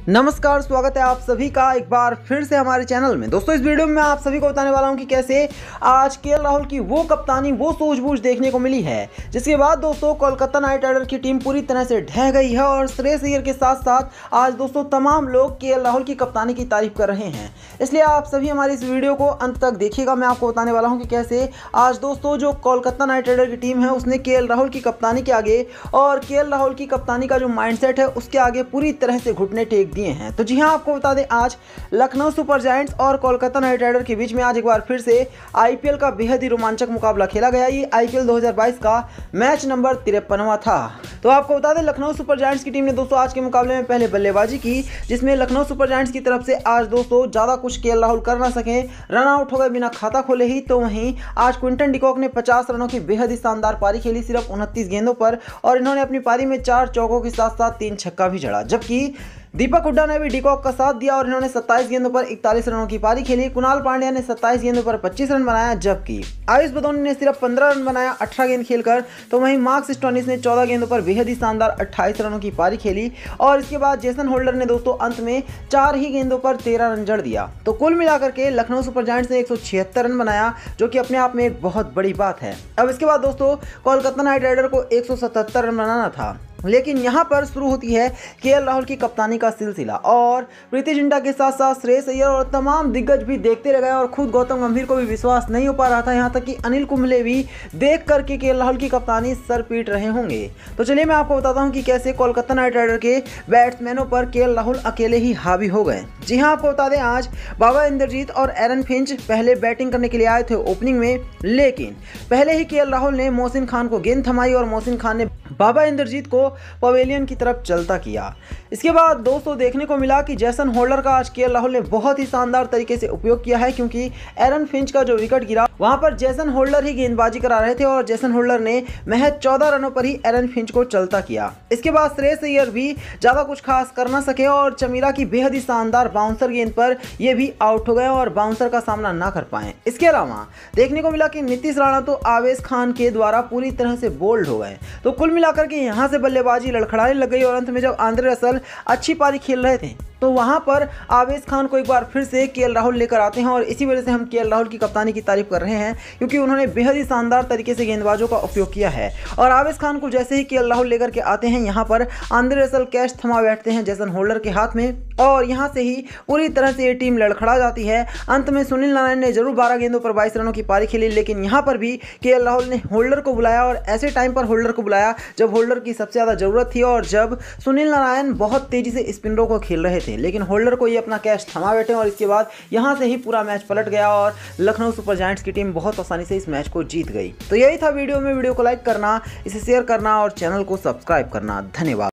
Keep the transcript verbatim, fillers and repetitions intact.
नमस्कार, स्वागत है आप सभी का एक बार फिर से हमारे चैनल में। दोस्तों, इस वीडियो में मैं आप सभी को बताने वाला हूं कि कैसे आज केएल राहुल की वो कप्तानी, वो सूझबूझ देखने को मिली है, जिसके बाद दोस्तों कोलकाता नाइट राइडर की टीम पूरी तरह से ढह गई है। और श्रेयस अय्यर के साथ साथ आज दोस्तों तमाम लोग केएल राहुल की कप्तानी की तारीफ कर रहे हैं। इसलिए आप सभी हमारी इस वीडियो को अंत तक देखिएगा। मैं आपको बताने वाला हूँ कि कैसे आज दोस्तों जो कोलकाता नाइट राइडर की टीम है उसने केएल राहुल की कप्तानी के आगे और केएल राहुल की कप्तानी का जो माइंडसेट है उसके आगे पूरी तरह से घुटने टेक दिए हैं। तो जी हाँ, आपको बता दें, आज लखनऊ सुपर जायंट्स और कोलकाता नाइट राइडर के बीच में आज एक बार फिर से आईपीएल का बेहद ही रोमांचक मुकाबला खेला गया। ये आईपीएल दो हज़ार बाईस का मैच नंबर तिरपनवां था। तो आपको बता दें, लखनऊ सुपर जायंट्स की टीम ने दोस्तों आज के मुकाबले में पहले बल्लेबाजी की, जिसमें लखनऊ सुपर जायंट्स की तरफ से आज दोस्तों ज़्यादा कुछ केएल राहुल कर ना सके, रन आउट हो गए बिना खाता खोले ही। तो वहीं आज क्विंटन डिकॉक ने पचास रनों की बेहद ही शानदार पारी खेली सिर्फ उनतीस गेंदों पर, और इन्होंने अपनी पारी में चार चौकों के साथ साथ तीन छक्का भी जड़ा। जबकि दीपक हुड्डा ने भी डिकॉक का साथ दिया और इन्होंने सत्ताईस गेंदों पर इकतालीस रनों की पारी खेली। कुणाल पांड्या ने सत्ताईस गेंदों पर पच्चीस रन बनाया, जबकि आयुष बदौनी ने सिर्फ पंद्रह रन बनाया अठारह गेंद खेलकर। तो वहीं मार्कस स्टोनिस ने चौदह गेंदों पर बेहद ही शानदार अट्ठाईस रनों की पारी खेली, और इसके बाद जेसन होल्डर ने दोस्तों अंत में चार ही गेंदों पर तेरह रन जड़ दिया। तो कुल मिलाकर के लखनऊ सुपर जायंट्स ने एक सौ छिहत्तर रन बनाया, जो कि अपने आप में एक बहुत बड़ी बात है। अब इसके बाद दोस्तों कोलकाता नाइट राइडर को एक सौ सतहत्तर रन बनाना था, लेकिन यहाँ पर शुरू होती है केएल राहुल की कप्तानी का सिलसिला, और प्रीति जिंटा के साथ साथ श्रेयस अय्यर और तमाम दिग्गज भी देखते रह गए, और खुद गौतम गंभीर को भी विश्वास नहीं हो पा रहा था। यहाँ तक कि अनिल कुंबले भी देख करके केएल राहुल की कप्तानी सर पीट रहे होंगे। तो चलिए मैं आपको बताता हूँ कि कैसे कोलकाता नाइट राइडर के बैट्समैनों पर केएल राहुल अकेले ही हावी हो गए। जी हाँ, आपको बता दें, आज बाबा इंद्रजीत और एरन फिंच पहले बैटिंग करने के लिए आए थे ओपनिंग में, लेकिन पहले ही केएल राहुल ने मोहसिन खान को गेंद थमाई और मोहसिन खान ने बाबा इंद्रजीत को पवेलियन की तरफ चलता किया। इसके बाद दोस्तों देखने को मिला कि जेसन होल्डर का आज केएल राहुल ने बहुत ही शानदार तरीके से उपयोग किया है, क्योंकि एरन फिंच का जो विकेट गिरा वहां पर जेसन होल्डर ही गेंदबाजी करा रहे थे, और जेसन होल्डर ने महज चौदह रनों पर ही एरन फिंच को चलता किया। इसके बाद श्रेयस अय्यर भी ज्यादा कुछ खास कर ना सके, और चमीरा की बेहद ही शानदार बाउंसर गेंद पर ये भी आउट हो गए और बाउंसर का सामना ना कर पाए। इसके अलावा देखने को मिला कि नीतीश राणा तो आवेश खान के द्वारा पूरी तरह से बोल्ड हो गए। तो कुल मिलाकर के यहाँ से बल्लेबाजी लड़खड़ाने लग गई, और अंत में जब आंद्रे रसल अच्छी पारी खेल रहे थे तो वहां पर आवेश खान को एक बार फिर से केएल राहुल लेकर आते हैं, और इसी वजह से हम केएल राहुल की कप्तानी की तारीफ कर रहे हैं, क्योंकि उन्होंने बेहद ही शानदार तरीके से गेंदबाजों का उपयोग किया है। और आवेश खान को जैसे ही केएल राहुल लेकर के आते हैं, यहाँ पर आंद्रे रसल कैच थमा बैठते हैं जेसन होल्डर के हाथ में, और यहाँ से ही पूरी तरह से ये टीम लड़खड़ा जाती है। अंत में सुनील नारायण ने जरूर बारह गेंदों पर बाईस रनों की पारी खेली, लेकिन यहाँ पर भी केएल राहुल ने होल्डर को बुलाया, और ऐसे टाइम पर होल्डर को बुलाया जब होल्डर की सबसे ज़्यादा जरूरत थी, और जब सुनील नारायण बहुत तेजी से स्पिनरों को खेल रहे थे, लेकिन होल्डर को ये अपना कैच थमा बैठे, और इसके बाद यहाँ से ही पूरा मैच पलट गया और लखनऊ सुपर जायंट्स की टीम बहुत आसानी से इस मैच को जीत गई। तो यही था वीडियो में। वीडियो को लाइक करना, इसे शेयर करना और चैनल को सब्सक्राइब करना। धन्यवाद।